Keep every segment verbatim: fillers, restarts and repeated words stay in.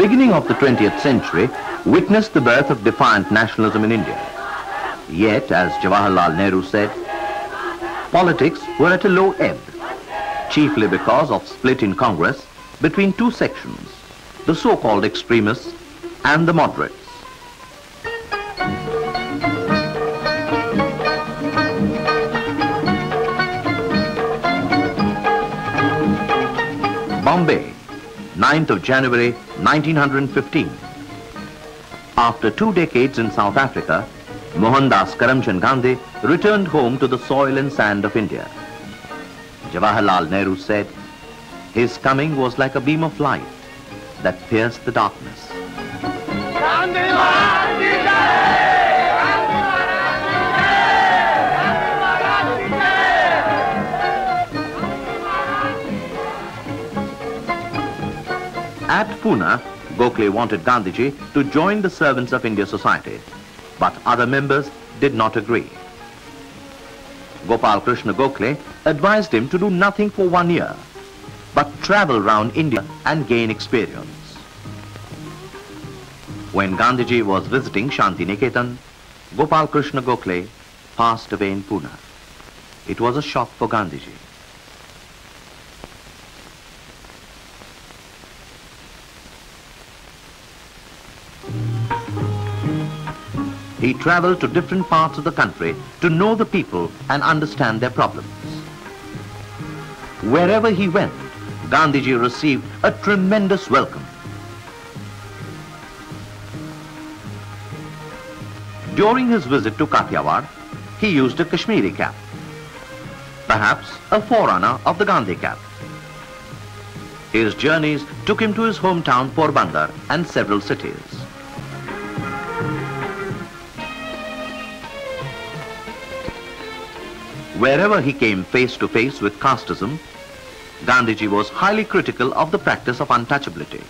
beginning of the twentieth century witnessed the birth of defiant nationalism in India. Yet, as Jawaharlal Nehru said, politics were at a low ebb, chiefly because of split in Congress between two sections, the so-called extremists and the moderates. Bombay, ninth of January nineteen fifteen. After two decades in South Africa, Mohandas Karamchand Gandhi returned home to the soil and sand of India. Jawaharlal Nehru said, his coming was like a beam of light that pierced the darkness. At Pune, Gokhale wanted Gandhiji to join the Servants of India Society, but other members did not agree. Gopal Krishna Gokhale advised him to do nothing for one year, but travel round India and gain experience. When Gandhiji was visiting Shanti Niketan, Gopal Krishna Gokhale passed away in Pune. It was a shock for Gandhiji. He traveled to different parts of the country to know the people and understand their problems. Wherever he went, Gandhiji received a tremendous welcome. During his visit to Kathiawar, he used a Kashmiri cap, perhaps a forerunner of the Gandhi cap. His journeys took him to his hometown Porbandar and several cities. Wherever he came face to face with casteism, Gandhiji was highly critical of the practice of untouchability.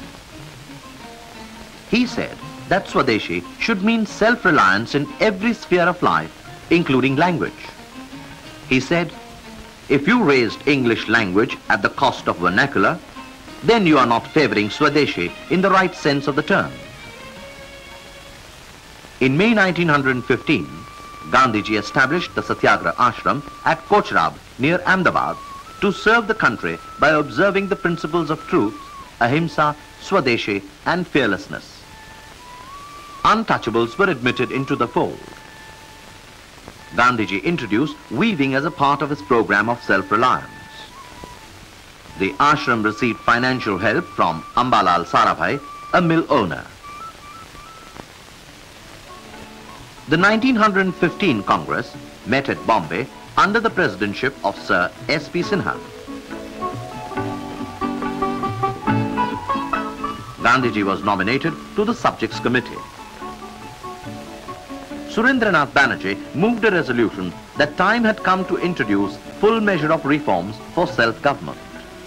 He said that Swadeshi should mean self-reliance in every sphere of life, including language. He said, if you raised English language at the cost of vernacular, then you are not favoring Swadeshi in the right sense of the term. In May nineteen fifteen, Gandhiji established the Satyagraha Ashram at Kochrab near Ahmedabad to serve the country by observing the principles of truth, ahimsa, Swadeshi and fearlessness. Untouchables were admitted into the fold. Gandhiji introduced weaving as a part of his program of self-reliance. The ashram received financial help from Ambalal Sarabhai, a mill owner. The nineteen fifteen Congress met at Bombay under the presidency of Sir S P Sinha. Gandhiji was nominated to the Subjects Committee. Surendranath Banerjee moved a resolution that time had come to introduce full measure of reforms for self-government.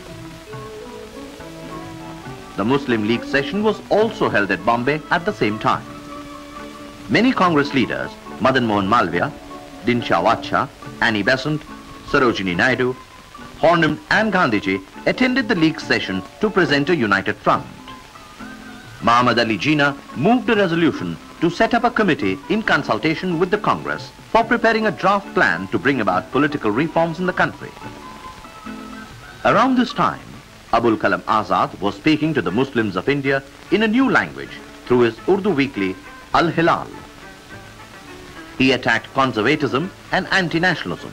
The Muslim League session was also held at Bombay at the same time. Many Congress leaders, Madan Mohan Malviya, Dinshaw Wacha, Annie Besant, Sarojini Naidu, Hornem and Gandhiji attended the League session to present a united front. Muhammad Ali Jinnah moved a resolution to set up a committee in consultation with the Congress for preparing a draft plan to bring about political reforms in the country. Around this time, Abul Kalam Azad was speaking to the Muslims of India in a new language through his Urdu weekly Al-Hilal. He attacked conservatism and anti-nationalism.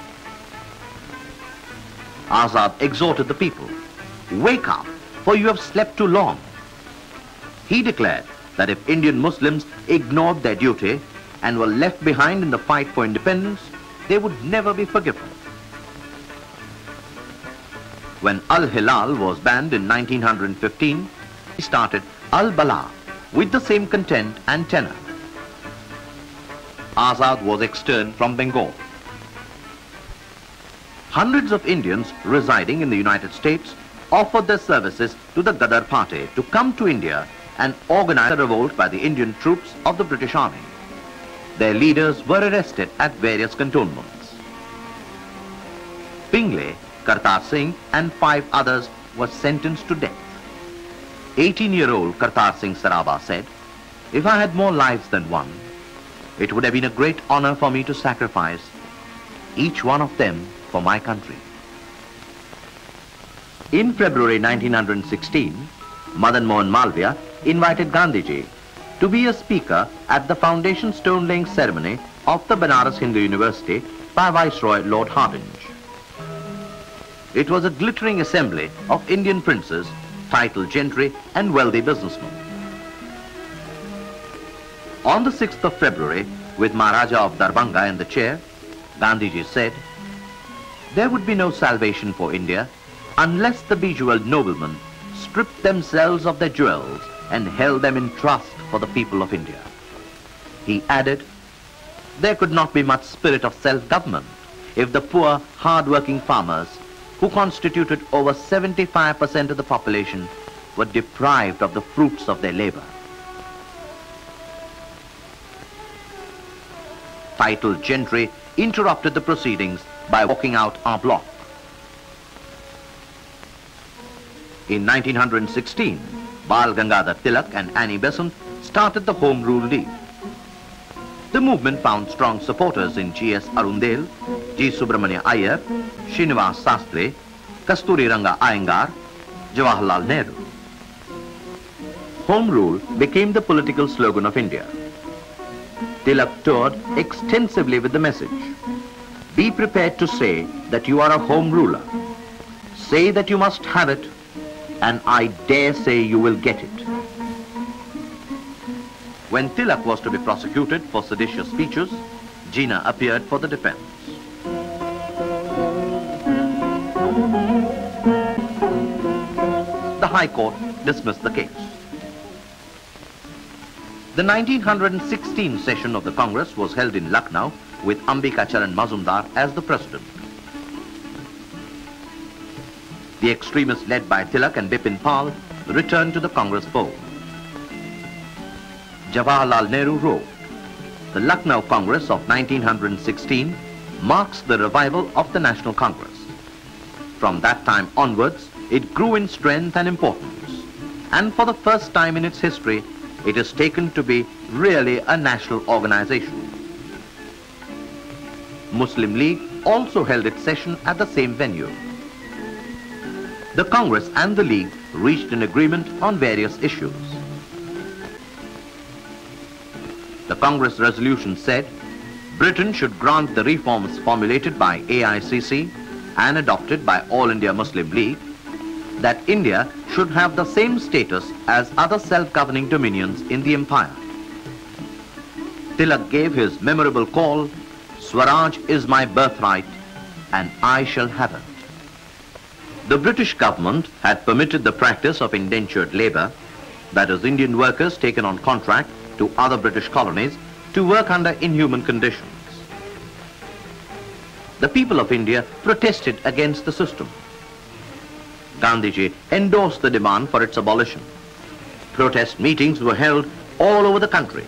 Azad exhorted the people, wake up, for you have slept too long. He declared that if Indian Muslims ignored their duty and were left behind in the fight for independence, they would never be forgiven. When Al-Hilal was banned in nineteen fifteen, he started Al-Bala with the same content and tenor. Azad was externed from Bengal. Hundreds of Indians residing in the United States offered their services to the Ghadar party to come to India and organize a revolt by the Indian troops of the British Army. Their leaders were arrested at various cantonments. Pingle, Kartar Singh and five others were sentenced to death. eighteen-year-old Kartar Singh Saraba said, "If I had more lives than one, it would have been a great honor for me to sacrifice each one of them for my country." In February nineteen sixteen, Madan Mohan Malviya invited Gandhiji to be a speaker at the foundation stone-laying ceremony of the Banaras Hindu University by Viceroy Lord Hardinge. It was a glittering assembly of Indian princes, titled gentry and wealthy businessmen. On the sixth of February, with Maharaja of Darbhanga in the chair, Gandhiji said, "There would be no salvation for India unless the bejeweled noblemen stripped themselves of their jewels and held them in trust for the people of India." He added, "There could not be much spirit of self-government if the poor, hard-working farmers, who constituted over seventy-five percent of the population, were deprived of the fruits of their labor." Titled gentry interrupted the proceedings by walking out en bloc. In nineteen sixteen, Bal Gangadhar Tilak and Annie Besant started the Home Rule League. The movement found strong supporters in G S Arundel, G Subramania Iyer, Srinivas Sastry, Kasturi Ranga Iyengar, Jawaharlal Nehru. Home Rule became the political slogan of India. Tilak toured extensively with the message, "Be prepared to say that you are a home ruler. Say that you must have it, and I dare say you will get it." When Tilak was to be prosecuted for seditious speeches, Jinnah appeared for the defense. The High Court dismissed the case. The nineteen sixteen session of the Congress was held in Lucknow with Ambika Charan Mazumdar as the president. The extremists led by Tilak and Bipin Pal returned to the Congress fold. Jawaharlal Nehru wrote, "The Lucknow Congress of nineteen sixteen marks the revival of the National Congress. From that time onwards, it grew in strength and importance, and for the first time in its history, it is taken to be really a national organization." Muslim League also held its session at the same venue. The Congress and the League reached an agreement on various issues. The Congress resolution said Britain should grant the reforms formulated by A I C C and adopted by All India Muslim League, that India should have the same status as other self-governing dominions in the empire. Tilak gave his memorable call, "Swaraj is my birthright and I shall have it." The British government had permitted the practice of indentured labor, that is, Indian workers taken on contract to other British colonies to work under inhuman conditions. The people of India protested against the system. Gandhiji endorsed the demand for its abolition. Protest meetings were held all over the country.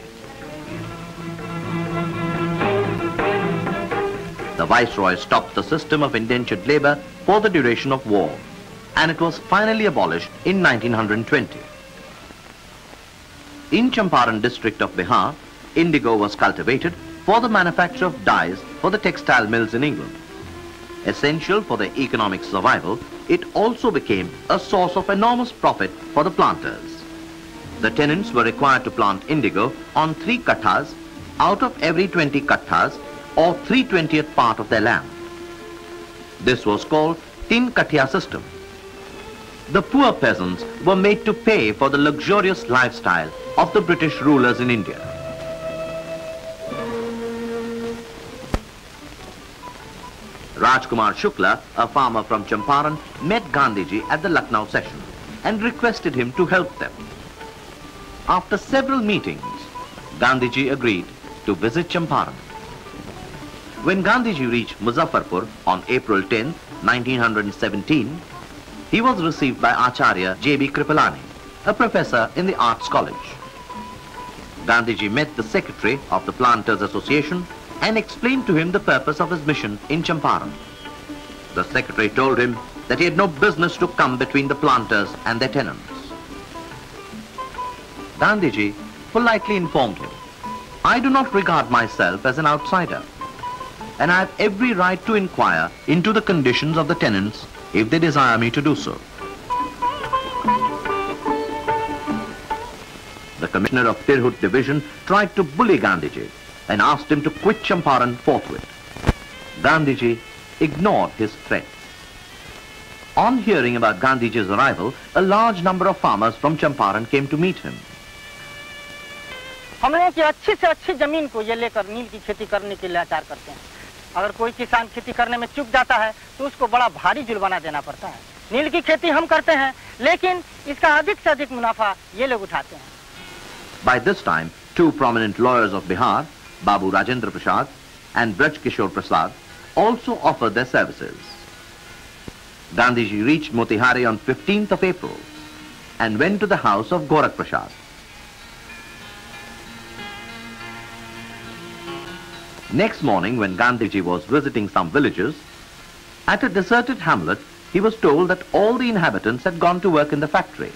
The Viceroy stopped the system of indentured labor for the duration of war, and it was finally abolished in nineteen twenty. In Champaran district of Bihar, indigo was cultivated for the manufacture of dyes for the textile mills in England. Essential for their economic survival, it also became a source of enormous profit for the planters. The tenants were required to plant indigo on three kattas out of every twenty kattas, or three twentieth part of their land. This was called Tin Kattiya system. The poor peasants were made to pay for the luxurious lifestyle of the British rulers in India. Rajkumar Shukla, a farmer from Champaran, met Gandhiji at the Lucknow session and requested him to help them. After several meetings, Gandhiji agreed to visit Champaran. When Gandhiji reached Muzaffarpur on April tenth, nineteen seventeen, he was received by Acharya J B Kripalani, a professor in the Arts College. Gandhiji met the secretary of the Planters Association and explained to him the purpose of his mission in Champaran. The secretary told him that he had no business to come between the planters and their tenants. Gandhiji politely informed him, I do not regard myself as an outsider, and I have every right to inquire into the conditions of the tenants if they desire me to do so. The commissioner of Tirhut division tried to bully Gandhiji and asked him to quit Champaran forthwith. Gandhiji ignored his threats. On hearing about Gandhiji's arrival, a large number of farmers from Champaran came to meet him. हम लोगों की अच्छी से अच्छी जमीन को ये लेकर नील की खेती करने के लिए लाचार करते हैं। अगर कोई किसान खेती करने में चूक जाता है तो उसको बड़ा भारी जुर्माना देना पड़ता है। नील की खेती हम करते हैं, लेकिन इसका अधिक से अधिक मुनाफा ये लोग उठाते हैं। By this time, two prominent lawyers of Bihar, Babu Rajendra Prasad and Braj Kishore Prasad, also offered their services. Gandhiji reached Motihari on fifteenth of April and went to the house of Gorakh Prasad. Next morning, when Gandhiji was visiting some villages, at a deserted hamlet, he was told that all the inhabitants had gone to work in the factory.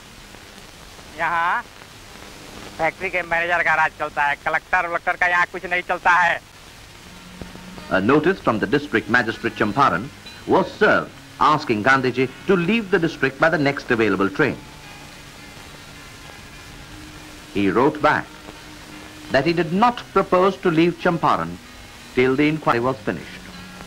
यहाँ factory के manager का राज चलता है, collector वलेक्टर का यहाँ कुछ नहीं चलता है। A notice from the district magistrate Champaran was served asking Gandhiji to leave the district by the next available train. He wrote back that he did not propose to leave Champaran till the inquiry was finished.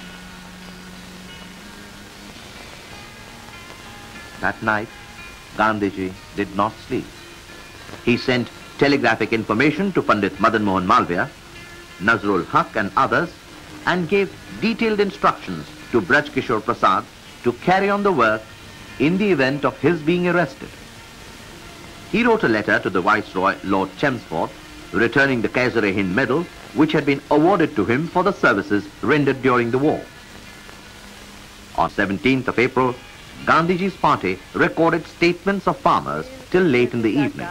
That night, Gandhiji did not sleep. He sent telegraphic information to Pandit Madan Mohan Malviya, Nazrul Haq and others, and gave detailed instructions to Braj Kishore Prasad to carry on the work in the event of his being arrested. He wrote a letter to the Viceroy, Lord Chelmsford, returning the Kaiser-e-Hind medal, which had been awarded to him for the services rendered during the war. On seventeenth of April, Gandhiji's party recorded statements of farmers till late in the evening.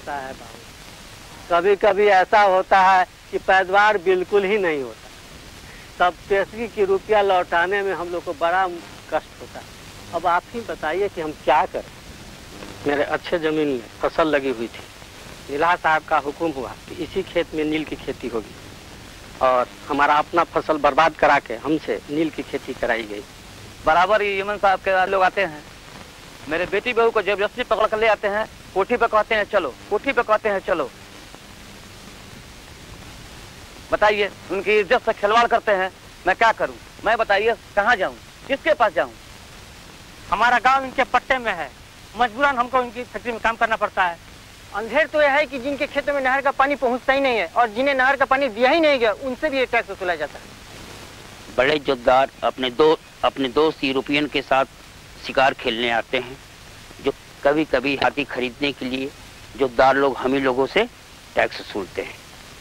कभी कभी ऐसा होता है कि पैदावार बिल्कुल ही नहीं होता, तब पेशगी की रुपया लौटाने में हम लोग को बड़ा कष्ट होता है। अब आप ही बताइए कि हम क्या करें। मेरे अच्छे जमीन में फसल लगी हुई थी, नीलाहा साहब का हुक्म हुआ कि इसी खेत में नील की खेती होगी, और हमारा अपना फसल बर्बाद करा के हमसे नील की खेती कराई गई। बराबर ये यमन साहब के लोग आते हैं, मेरे बेटी बहू को जबरदस्ती पकड़ कर ले आते हैं, कोठी पे कहते हैं चलो, कोठी पे कहते हैं चलो। बताइए, उनकी इज्जत से खिलवाड़ करते हैं, मैं क्या करूं? मैं बताइए कहाँ जाऊं, किसके पास जाऊं? हमारा गांव इनके पट्टे में है, मजबूरन हमको इनकी फैक्ट्री में काम करना पड़ता है। अंधेर तो यह है कि जिनके खेतों में नहर का पानी पहुंचता ही नहीं है और जिन्हें नहर का पानी दिया ही नहीं गया, उनसे भी ये टैक्स वसूला जाता है। बड़े जोतदार अपने दो अपने दोस्त यूरोपियन के साथ शिकार खेलने आते हैं, जो कभी कभी हाथी खरीदने के लिए जोतदार लोग हम ही लोगों से टैक्स वसूलते हैं।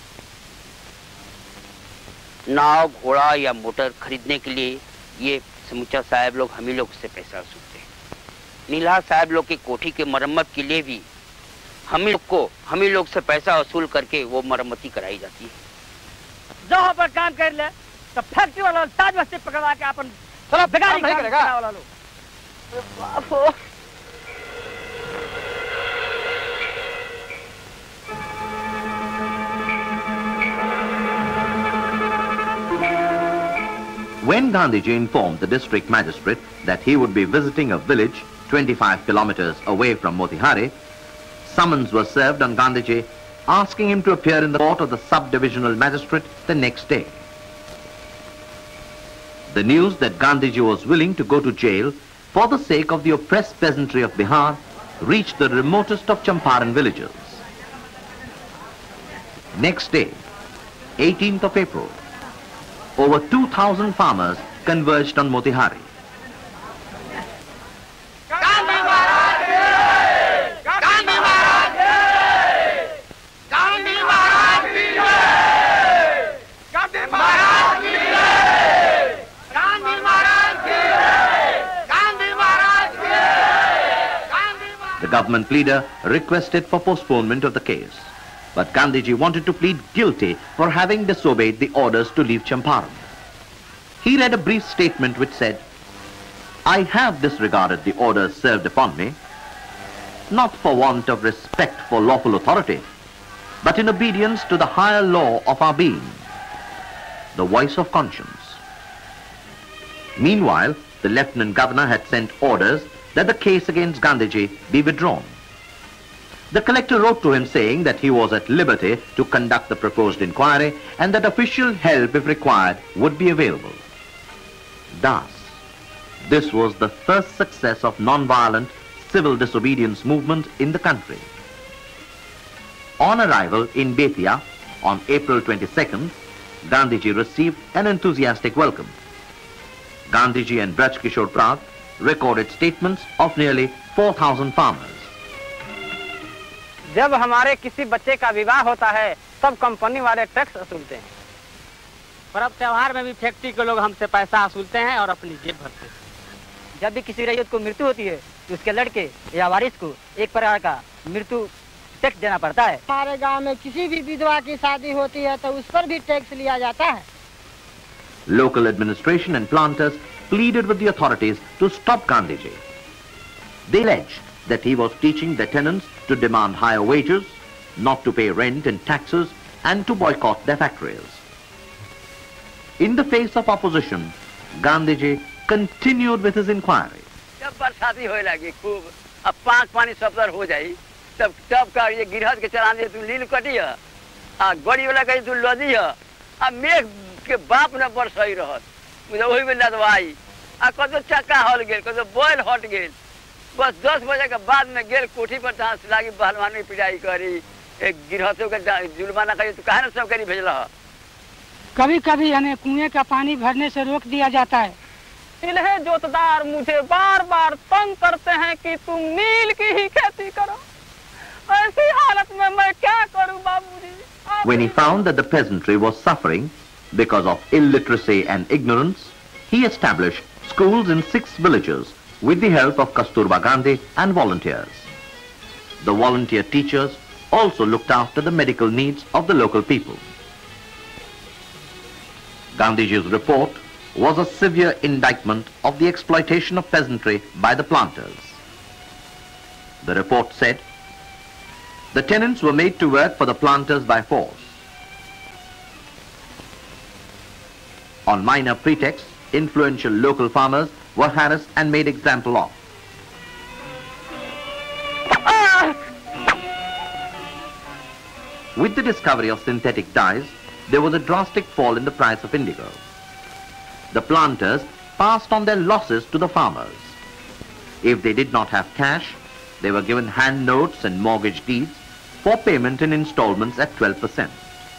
नाव, घोड़ा या मोटर खरीदने के लिए ये समूचा साहब लोग हम ही लोग से पैसा वसूलते हैं। नीलाहा साहब लोग की कोठी के मरम्मत के लिए भी हम ही लोग को हम ही लोग से पैसा वसूल करके वो मरम्मती कराई जाती है। जहाँ पर काम कर ले तो फैक्ट्री वाला ताज मस्ती पकड़वा के अपन चलो बेगारी नहीं करेगा वाला लोग। When Gandhiji informed the district magistrate that he would be visiting a village twenty-five kilometers away from Motihari, summons was served on Gandhiji asking him to appear in the court of the sub-divisional magistrate the next day. The news that Gandhiji was willing to go to jail for the sake of the oppressed peasantry of Bihar reached the remotest of Champaran villages. Next day, eighteenth of April, over two thousand farmers converged on Motihari. The government leader requested for postponement of the case, but Gandhiji wanted to plead guilty for having disobeyed the orders to leave Champaran. He read a brief statement which said, "I have disregarded the orders served upon me. not for want of respect for lawful authority, but in obedience to the higher law of our being, the voice of conscience. Meanwhile, the Lieutenant Governor had sent orders that the case against Gandhiji be withdrawn. The collector wrote to him saying that he was at liberty to conduct the proposed inquiry and that official help, if required, would be available. Thus, this was the first success of non-violent civil disobedience movement in the country. On arrival in Bettiah on April twenty-second, Gandhiji received an enthusiastic welcome. Gandhiji and Braj Kishore Prad recorded statements of nearly four thousand farmers. जब हमारे किसी बच्चे का विवाह होता है तब company वाले टैक्स वसूलते हैं। पर्व त्योहार में भी फैक्ट्री के लोग हमसे पैसा वसूलते हैं और अपनी जेब भरते हैं। जब भी किसी रैयत को मृत्यु होती है तो उसके लड़के या वारिस को एक प्रकार का मृत्यु टैक्स देना पड़ता है। हमारे गांव में किसी भी विधवा की शादी होती है तो उस पर भी टैक्स लिया जाता है। Local administration and planters pleaded with the authorities to stop Gandhiji. They alleged that he was teaching the tenants to demand higher wages, not to pay rent and taxes, and to boycott their factories. In the face of opposition, Gandhiji continued with his inquiry. जब बरसाती होए लगी खूब, अब पाँच पानी सफर हो जाई, तब तब का ये गिरहत के चलाने तू लील कटी है, आ गड़ी वाला कहीं तू लदी है, अब मेघ के बाप न बरसाई रहत, मुझे वही में लदवाई, आ कदो चक्का हल गेल, कदो बोल हट गेल, बस दस बजे के बाद में गेल कोठी पर चांस लागी पहलवानी पिटाई करी, एक गिरहतों के जुर्माना करी तो कहाँ न सब करी भेजला है। कभी कभी हमें कुएं का पानी भरने से रोक दिया जाता है। इन्हें जोतदार मुझे बार बार तंग करते हैं कि तुम नील की ही खेती करो। ऐसी हालत में मैं क्या करूं बाबूजी? When he found that the peasantry was suffering because of illiteracy and ignorance, he established schools in six villages with the help of Kasturba Gandhi and volunteers. The volunteer teachers also looked after the medical needs of the local people. Gandhiji's report was a severe indictment of the exploitation of peasantry by the planters. The report said, the tenants were made to work for the planters by force. On minor pretexts, influential local farmers were harassed and made example of. With the discovery of synthetic dyes, there was a drastic fall in the price of indigo. The planters passed on their losses to the farmers. If they did not have cash, they were given hand notes and mortgage deeds for payment in installments at twelve percent.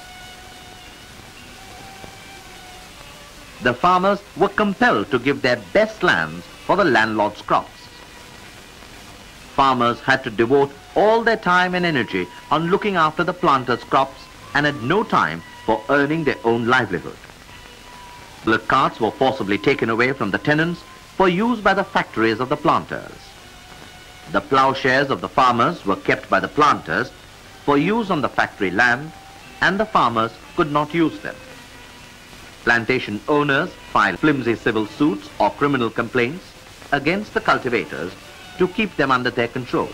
The farmers were compelled to give their best lands for the landlord's crops. Farmers had to devote all their time and energy on looking after the planters' crops and had no time for earning their own livelihood. The carts were forcibly taken away from the tenants for use by the factories of the planters. The ploughshares of the farmers were kept by the planters for use on the factory land, and the farmers could not use them. Plantation owners filed flimsy civil suits or criminal complaints against the cultivators to keep them under their control.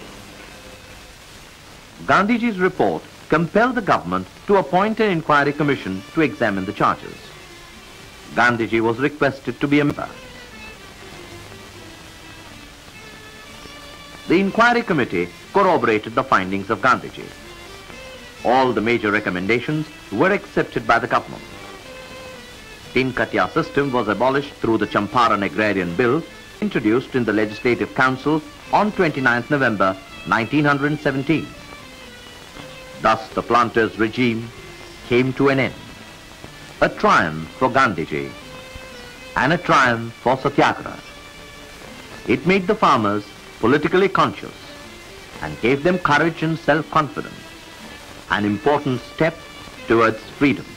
Gandhiji's report compelled the government to appoint an inquiry commission to examine the charges. Gandhiji was requested to be a member. The inquiry committee corroborated the findings of Gandhiji. All the major recommendations were accepted by the government. Tin Katiya system was abolished through the Champaran Agrarian Bill introduced in the Legislative Council on twenty-ninth November nineteen seventeen. Thus the planters' regime came to an end. A triumph for Gandhiji and a triumph for Satyagraha. It made the farmers politically conscious and gave them courage and self-confidence, an important step towards freedom.